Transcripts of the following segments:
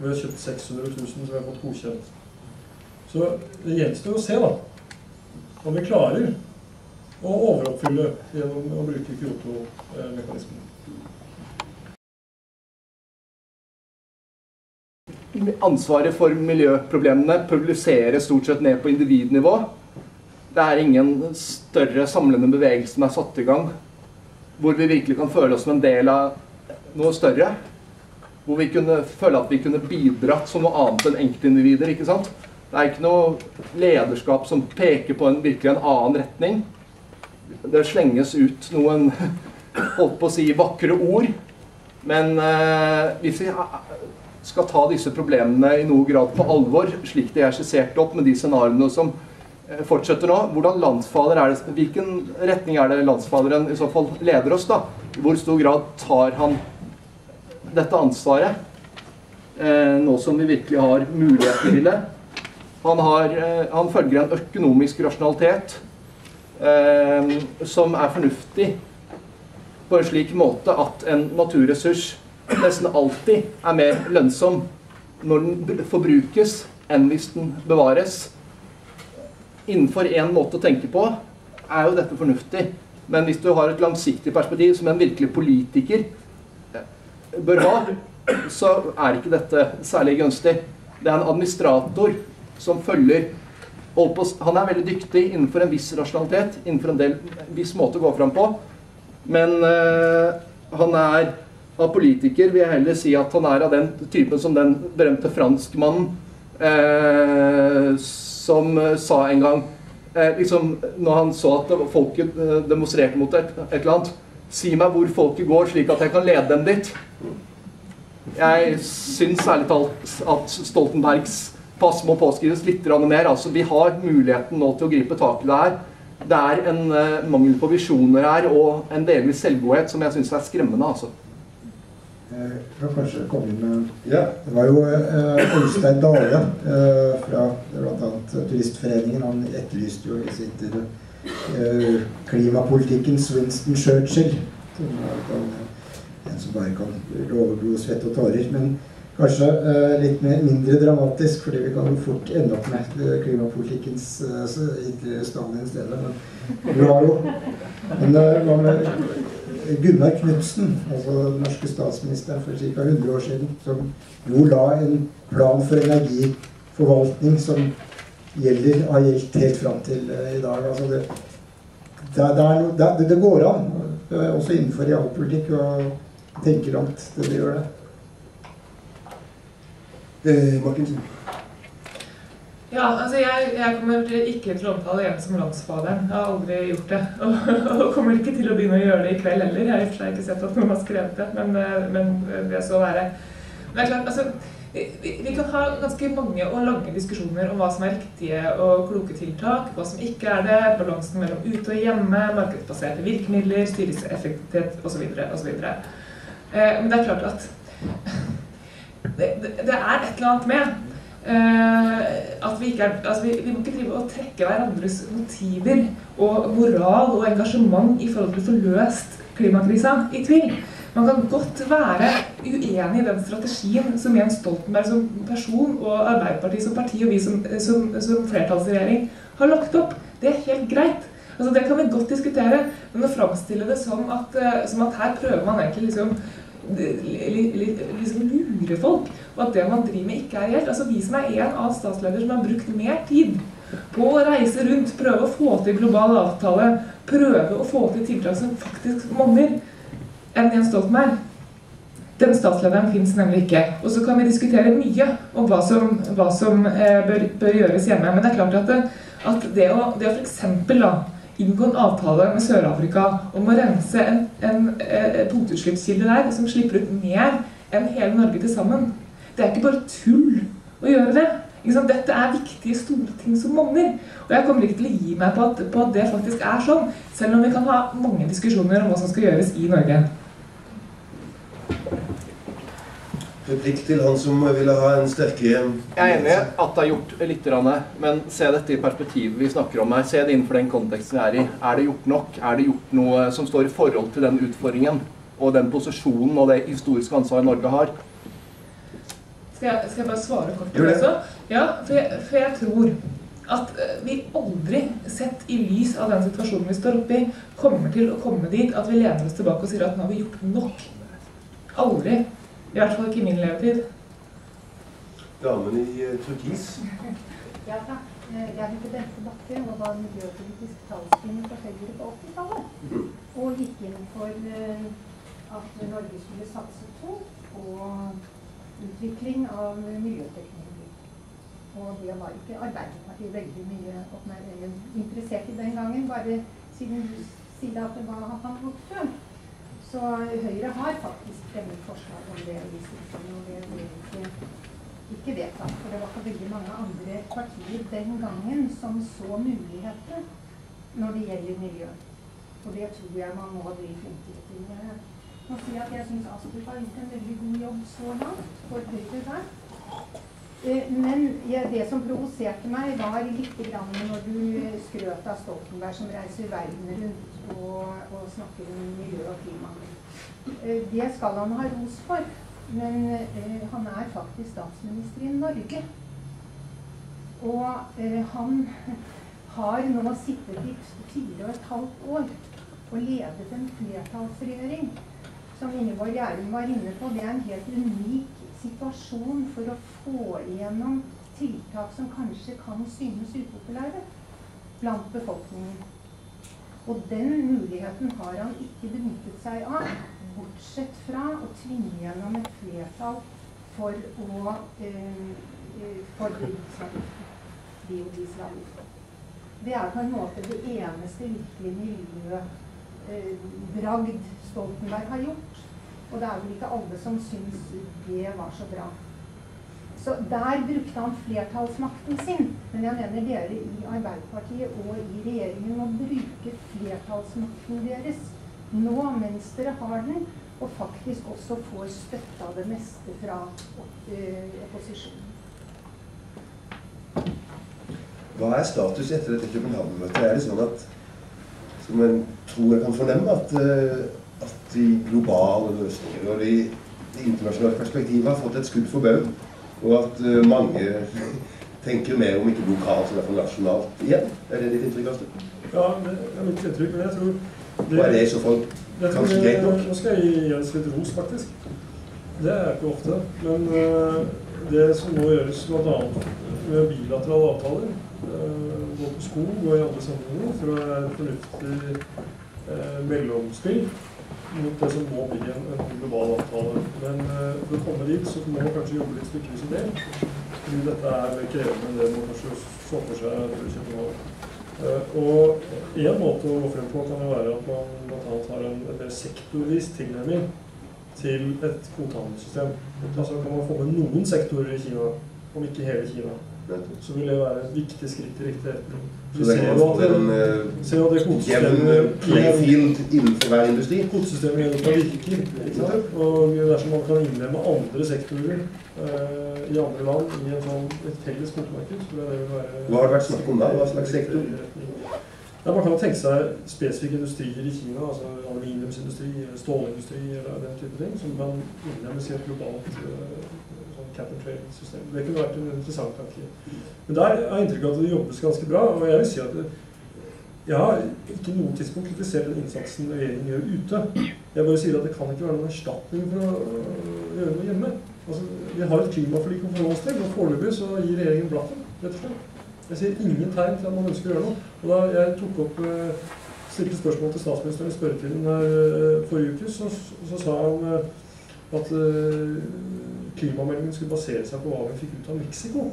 Vi har kjøpt 600 000 som vi har fått godkjent. Så det gjenstår å se da, om vi klarer å overoppfylle gjennom å bruke Kyoto-mekanismen. Ansvaret for miljøproblemene publiserer stort sett ned på individnivå. Det er ingen større samlende bevegelse som er satt i gang, hvor vi virkelig kan føle oss som en del av noe større, hvor vi kunne føle at vi kunne bidra som noe annet enn enkeltindivider, ikke sant? Det er ikke noe lederskap som peker på virkelig en annen retning. Det slenges ut noen, holdt på å si, vakre ord, men hvis vi skal ta disse problemene i noe grad på alvor, slik de er skissert opp med de scenariene som fortsetter nå, hvordan landsfader er det, hvilken retning er det landsfaderen i så fall leder oss da? I hvor stor grad tar han dette ansvaret, nå som vi virkelig har muligheter til det? Han følger en økonomisk rasjonalitet som er fornuftig på en slik måte at en naturressurs nesten alltid er mer lønnsom når den forbrukes enn hvis den bevares. Innenfor en måte å tenke på er jo dette fornuftig, men hvis du har et langsiktig perspektiv som en virkelig politiker bør ha, så er ikke dette særlig gunstig. Det er en administrator som følger, han er veldig dyktig innenfor en viss rasjonalitet, innenfor en viss måte å gå frem på, men han er av politiker vil jeg heller si at han er av den typen som den berømte franskmannen som sa en gang, liksom, når han så at folket demonstrerte mot et eller annet, si meg hvor folket går slik at jeg kan lede dem dit. Jeg synes særlig talt at Stoltenbergs pass må påskrives litt mer. Altså, vi har muligheten nå til å gripe tak i det her. Det er en mangel på visjoner her, og en delvis selvgodhet som jeg synes er skremmende, altså. Jeg kan kanskje komme inn med... Ja, det var jo Øystein Dale fra blant annet Turistforeningen. Han etterlyste jo i sitt klimapolitikkens Winston Churchill. En som bare kan love blod, svett og tårer. Men kanskje litt mindre dramatisk, fordi vi kan jo fort ende opp med klimapolitikkens Stalin i stedet. Men vi har jo... Gunnar Knudsen, altså den norske statsministeren for ca. 100 år siden, som jo la en plan for energiforvaltning som har gjeldt helt frem til i dag. Altså det går an, også innenfor realpolitikk, å tenke langt det vi gjør det. Martinsen? Ja, altså jeg kommer ikke til å omtale en som landsfaderen. Jeg har aldri gjort det, og kommer ikke til å begynne å gjøre det i kveld heller. Jeg har i og for seg ikke sett at noen har skrevet det, men det så være. Men det er klart, altså, vi kan ha ganske mange og lange diskusjoner om hva som er riktige og kloke tiltak, hva som ikke er det, balansen mellom ute og hjemme, markedsbaserte virkemidler, styringseffektivitet, og så videre, og så videre. Men det er klart at det er et eller annet med at vi må ikke drive og trekke hverandres motiver og moral og engasjement i forhold til å få løst klimakrisa i tvil. Man kan godt være uenig i den strategien som Jens Stoltenberg som person og Arbeiderpartiet som parti og vi som flertallsregjering har lagt opp. Det er helt greit. Altså, det kan vi godt diskutere, men å fremstille det som at her prøver man egentlig liksom lure folk, og at det man driver med ikke er reelt. Altså vi som er en av statsledere som har brukt mer tid på å reise rundt, prøve å få til global avtale, prøve å få til tiltak som faktisk monner, enn Jens Stoltenberg. Den statslederen finnes nemlig ikke. Og så kan vi diskutere mye om hva som bør gjøres hjemme, men det er klart at det å for eksempel da, inngå en avtale med Sør-Afrika om å rense en punktutslippskilde der som slipper ut mer enn hele Norge til sammen. Det er ikke bare tull å gjøre det. Dette er viktige, store ting som monner. Og jeg kommer ikke til å gi meg på at det faktisk er sånn, selv om vi kan ha mange diskusjoner om hva som skal gjøres i Norge. Replikk til han som ville ha en sterkere... Jeg er enig at det har gjort litt, men se dette i perspektivet vi snakker om her. Se det innenfor den konteksten vi er i. Er det gjort nok? Er det gjort noe som står i forhold til den utfordringen og den posisjonen og det historiske ansvaret Norge har? Skal jeg bare svare kort på det også? Ja, for jeg tror at vi aldri, sett i lys av den situasjonen vi står oppe i, kommer til å komme dit at vi lener oss tilbake og sier at nå har vi gjort nok. Aldri. I hvert fall ikke i min levetid. Damen i turkis. Ja, takk. Jeg heter Bente Bakke og var miljøpolitisk talskvinne for Høyre på 80-tallet. Og gikk inn for at Norge skulle satse tungt på utvikling av miljøteknologi. Og det var ikke Arbeiderpartiet veldig mye interessert i den gangen, bare siden du sier at det var han gjort før. Så Høyre har faktisk fremmet forslag om det i Stortinget, og det ble ikke vedtatt, for det var ikke veldig mange andre partier den gangen som så muligheter når det gjelder miljø. Og det tror jeg man må bli flinkere til. Jeg må si at jeg synes Astrup har gjort en veldig god jobb så langt for Høyre der. Men det som provoserte meg var litt grann når du skrøt av Stoltenberg som reiser verden rundt og snakker om miljø og klima. Det skal han ha ros for, men han er faktisk statsminister i Norge. Og han har nå sittet i 4,5 år og ledet en flertallsregjering. Som Ingeborg Gjærum var inne på, det er en helt unik situasjon for å få igjennom tiltak som kanskje kan synes upopulære blant befolkningen. Og den muligheten har han ikke benyttet seg av, bortsett fra å tvinge gjennom et flertall for biodieselavgift. Det er på en måte det eneste virkelig miljøbragd Stoltenberg har gjort. Og det er vel ikke alle som synes det var så bra. Så der brukte han flertallsmakten sin. Men jeg mener dere i Arbeiderpartiet og i regjeringen må bruke flertallsmakten deres nå mens dere har den, og faktisk også får støtte av det meste fra opposisjonen. Hva er status etter dette København-møtet? Er det sånn at, som jeg tror jeg kan fornemme, at de globale løsninger og de internasjonale perspektivet har fått et skudd for baugen, og at mange tenker mer om ikke lokalt, men for nasjonalt igjen? Er det ditt inntrykk, Astrup? Ja, det er mitt inntrykk, men jeg tror... Hva er det i så fall? Kanskje greit nok? Nå skal jeg gi Jens litt ros, faktisk. Det er ikke ofte, men det som nå gjøres blant annet med bilaterale avtaler, gå på skog og i andre sammenhenger, for å være et fornuftig mellomspill mot det som må bli en global avtale. Men for å komme dit, så må man kanskje jobbe litt stykkevis og delt, fordi dette er mer krevende enn det man kanskje så for seg for København. Og en måte å gå frem på kan jo være at man blant annet har en mer sektorvis tilnærming til et kvotehandelssystem. Altså kan man få med noen sektorer i Kina, om ikke hele Kina, så vil det være et viktig skritt i riktig retning. Så det kan få en jevn playfield innenfor hver industri? Kvotesystemet gjennom virker, ikke sant? Og dersom man kan innlemme andre sektorer i andre land i et felles kvotemarked, så vil det være... Hva har det vært snakk om da? Hva slags sektor? Ja, man kan tenke seg spesifikke industrier i Kina, altså aluminiumsindustri, stålindustri eller den type ting, som kan innlemmes i et globalt cap-and-trade-system. Det kunne vært en interessant tanke. Men der har jeg inntrykk av at det jobbes ganske bra, og jeg vil si at jeg har ikke noen tidspunkt kritisert den innsatsen regjeringen gjør ute. Jeg bare sier at det kan ikke være noen erstatning for å gjøre noe hjemme. Altså, vi har et klimaforlik om forholdet til, og foreløpig så gir regjeringen blaffen, rett og slett. Jeg ser ingen tegn til at man ønsker å gjøre noe. Og da jeg stilte spørsmål til statsministeren i spørretiden her forrige uke, så sa han at klimameldingen skulle basere seg på hva vi fikk ut av Mexico.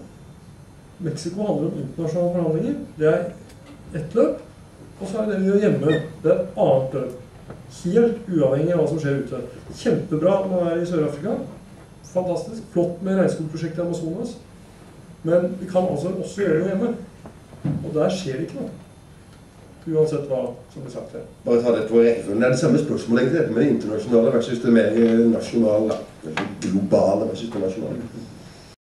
Mexico handler om internasjonale forhandlinger. Det er ett løp, og så er det vi gjør hjemme. Det er et annet løp. Helt uavhengig av hva som skjer ute. Kjempebra når man er i Sør-Afrika. Fantastisk. Flott med regnskogprosjektet i Amazonas. Men vi kan altså også gjøre noe hjemme. Og der skjer det ikke noe. Uansett hva som blir sagt her. Bare ta dette på rekkefølgen. Det er det samme spørsmålet egentlig, med det internasjonale versus det mer nasjonale, globale versus det nasjonale.